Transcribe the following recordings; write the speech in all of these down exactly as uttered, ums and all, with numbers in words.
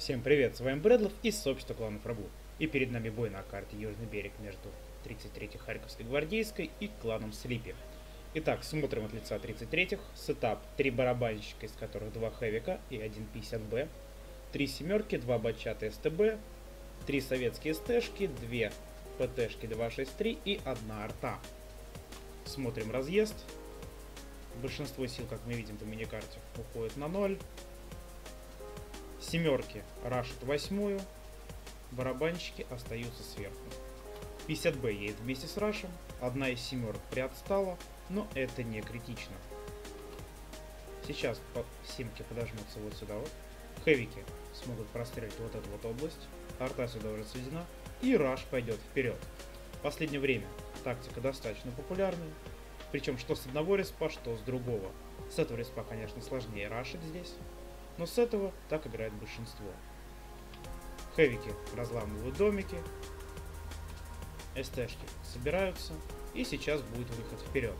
Всем привет, с вами Брэдлов из сообщества кланов Рагу. И перед нами бой на карте Южный берег между тридцать третьей Харьковской гвардейской и кланом Слипи. Итак, смотрим от лица тридцать третьих. Сетап: три барабанщика, из которых два хэвика и один пятьдесят бэ, три семерки, два бачата СТБ, три советские СТшки, две ПТшки два шесть три и одна арта. Смотрим разъезд. Большинство сил, как мы видим по миникарте, уходит на ноль. Семерки рашат восьмую, барабанщики остаются сверху. пятьдесят бэ едет вместе с рашем, одна из семерок приотстала, но это не критично. Сейчас по семке подожмутся вот сюда вот. Хэвики смогут прострелить вот эту вот область, арта сюда уже сведена, и раш пойдет вперед. В последнее время тактика достаточно популярная, причем что с одного респа, что с другого. С этого респа, конечно, сложнее рашить здесь, но с этого так играет большинство. Хэвики разламывают домики, СТшки собираются, и сейчас будет выход вперед.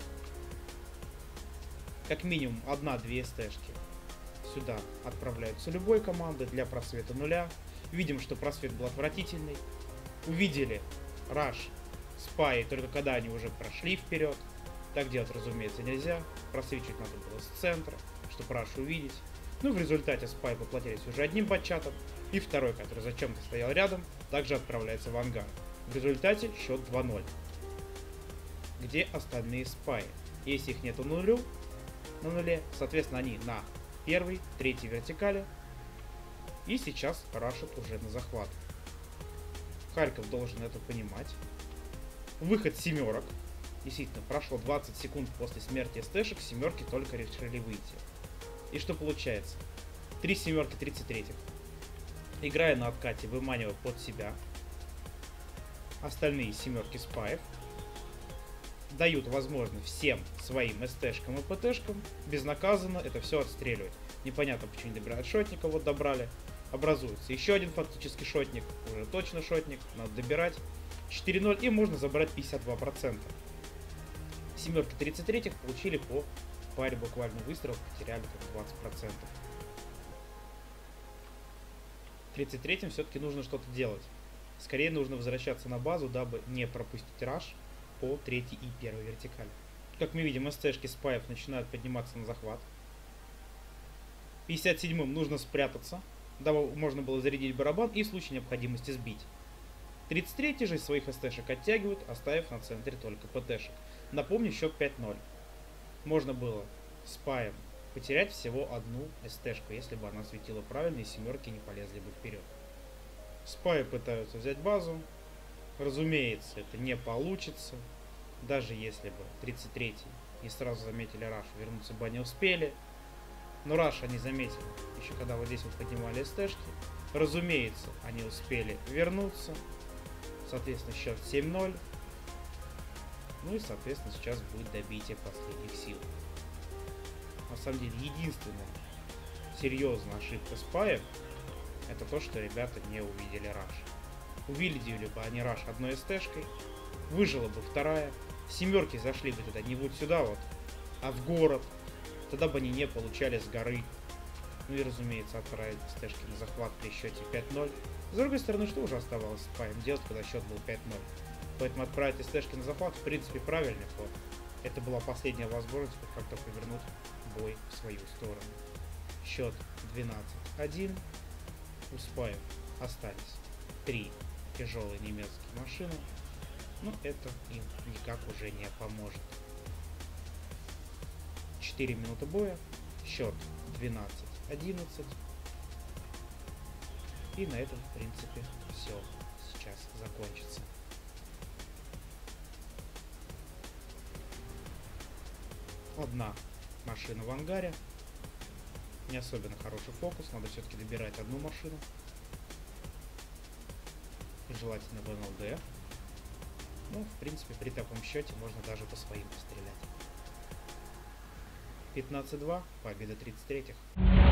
Как минимум одна-две СТшки сюда отправляются любой команды для просвета нуля. Видим, что просвет был отвратительный. Увидели раш, спаи только когда они уже прошли вперед. Так делать, разумеется, нельзя. Просвечивать надо было с центра, чтобы раш увидеть. Ну, в результате спай поплатились уже одним батчатом, и второй, который зачем-то стоял рядом, также отправляется в ангар. В результате счет два ноль. Где остальные спаи? Если их нету на нулю, на нуле, соответственно, они на первой, третьей вертикали, и сейчас рашат уже на захват. Харьков должен это понимать. Выход семерок. Действительно, прошло двадцать секунд после смерти СТшек, семерки только решили выйти. И что получается? Три семерки тридцать третьих. Играя на откате, выманивая под себя остальные семерки спаев, дают возможность всем своим СТшкам и ПТшкам безнаказанно это все отстреливать. Непонятно, почему не добирают шотника, вот добрали. Образуется еще один фактически шотник, уже точно шотник, надо добирать. четыре ноль, и можно забрать пятьдесят два процента. Семерки тридцать третьих получили по паре буквально выстрелов, потеряли как двадцать процентов. тридцать третьим все-таки нужно что-то делать. Скорее нужно возвращаться на базу, дабы не пропустить раш по третьей и первой вертикали. Как мы видим, СТшки спаев начинают подниматься на захват. пятьдесят седьмым нужно спрятаться, дабы можно было зарядить барабан и в случае необходимости сбить. тридцать третий же своих СТшек оттягивают, оставив на центре только ПТшек. Напомню, счет пять ноль. Можно было спаем потерять всего одну СТшку, если бы она светила правильно и семерки не полезли бы вперед. Спаи пытаются взять базу. Разумеется, это не получится. Даже если бы тридцать третий не сразу заметили раш, вернуться бы не успели. Но раш они заметили еще когда вот здесь вот поднимали СТшки. Разумеется, они успели вернуться. Соответственно, счет семь ноль. Ну и, соответственно, сейчас будет добитие последних сил. На самом деле, единственная серьезная ошибка спаев — это то, что ребята не увидели раш. Увидели бы они раш одной СТшкой, выжила бы вторая, семерки зашли бы тогда не вот сюда вот, а в город. Тогда бы они не получали с горы. Ну и, разумеется, отправить СТшки на захват при счете пять ноль. С другой стороны, что уже оставалось спаем делать, когда счет был пять ноль? Поэтому отправить СТшки на захват, в принципе, правильный ход. Это была последняя возможность как-то повернуть бой в свою сторону. Счет двенадцать один. У спаев остались три тяжелые немецкие машины. Но это им никак уже не поможет. четыре минуты боя. Счет двенадцать одиннадцать. И на этом, в принципе, все сейчас закончится. Одна машина в ангаре. Не особенно хороший фокус. Надо все-таки добирать одну машину. Желательно в эн эл дэ. Ну, в принципе, при таком счете можно даже по своим пострелять. пятнадцать два. Победа тридцать третьих.